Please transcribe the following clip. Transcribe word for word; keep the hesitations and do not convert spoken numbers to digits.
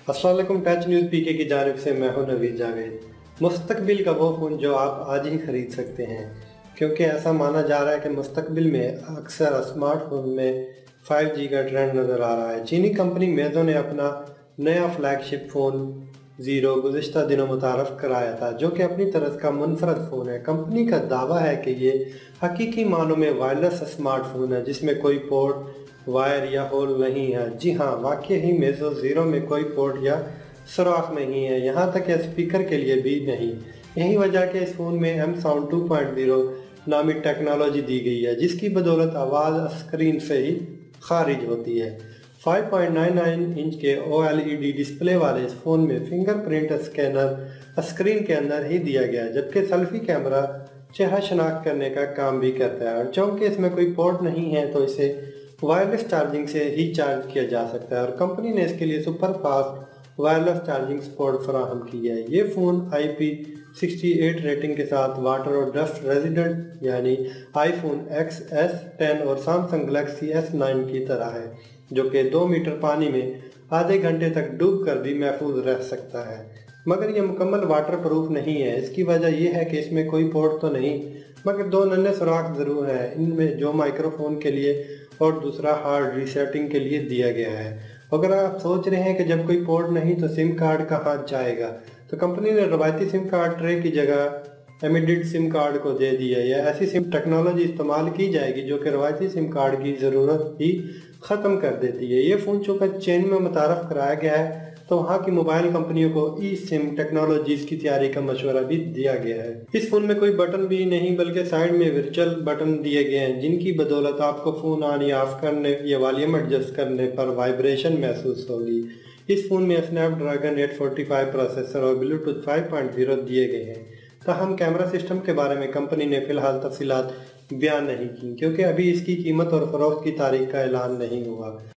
अस्सलाम वालेकुम। Touch news पीके की जानिब से मैं हूं नवीद जावेद। मुस्तकबिल का वो फ़ोन जो आप आज ही ख़रीद सकते हैं, क्योंकि ऐसा माना जा रहा है कि मुस्तकबिल में अक्सर स्मार्टफोन में फाइव जी का ट्रेंड नज़र आ रहा है। चीनी कंपनी मेज़ो ने अपना नया फ्लैगशिप फ़ोन ज़ीरो गुज़िश्ता दिनों मुतारफ़ कराया था, जो कि अपनी तरह का मुनफरद फ़ोन है। कंपनी का दावा है कि ये हकीकी मानों में वायरलेस स्मार्टफोन है जिसमें कोई पोर्ट, वायर या होल नहीं है। जी हाँ, वाकई ही मेज़ो ज़ीरो में कोई पोर्ट या सुराख नहीं है, यहाँ तक कि स्पीकर के लिए भी नहीं। यही वजह के इस फ़ोन में mSound टू पॉइंट ज़ीरो नामी टेक्नोलॉजी दी गई है, जिसकी बदौलत आवाज़ स्क्रीन से ही खारिज होती है। Five point nine nine inch के O L E D display वाले इस फ़ोन में फिंगरप्रिंट स्कैनर स्क्रीन के अंदर ही दिया गया है, जबकि सेल्फी कैमरा चेहरा शनाख्त करने का काम भी करता है। और चूँकि इसमें कोई पोर्ट नहीं है तो इसे वायरलेस चार्जिंग से ही चार्ज किया जा सकता है, और कंपनी ने इसके लिए super fast wireless charging support फराहम की है। ये phone I P sixty eight rating के साथ वाटर और डस्ट रेजिडेंट यानी आईफोन एक्स एस टेन और सैमसंग गैलेक्सी एस नाइन की तरह है, जो कि दो मीटर पानी में आधे घंटे तक डूब कर भी महफूज रह सकता है। मगर ये मुकम्मल वाटर प्रूफ नहीं है। इसकी वजह यह है कि इसमें कोई पोर्ट तो नहीं, मगर दो नन्हे सुराख ज़रूर है इनमें, जो माइक्रोफोन के लिए और दूसरा हार्ड रीसेटिंग के लिए दिया गया है। अगर आप सोच रहे हैं कि जब कोई पोर्ट नहीं तो सिम कार्ड कहाँ जाएगा, तो कंपनी ने रवायती सिम कार्ड ट्रे की जगह एमिडेड सिम कार्ड को दे दिया है। ऐसी सिम टेक्नोलॉजी इस्तेमाल की जाएगी जो कि रवायती सिम कार्ड की ज़रूरत ही ख़त्म कर देती है। ये फ़ोन चूँकि चीन में मुतारफ़ कराया गया है, तो वहाँ की मोबाइल कंपनियों को ई सिम टेक्नोलॉजीज़ की तैयारी का मशवरा भी दिया गया है। इस फ़ोन में कोई बटन भी नहीं, बल्कि साइड में वर्चुअल बटन दिए गए हैं, जिनकी बदौलत आपको फ़ोन ऑन या ऑफ करने या वॉल्यूम एडजस्ट करने पर वाइब्रेशन महसूस होगी। इस फ़ोन में Snapdragon eight forty five processor और ब्लूटूथ फाइव पॉइंट ज़ीरो दिए गए हैं। ताहम कैमरा सिस्टम के बारे में कंपनी ने फ़िलहाल तफसीलात बयान नहीं की, क्योंकि अभी इसकी कीमत और फ़रोख्त की तारीख का ऐलान नहीं हुआ।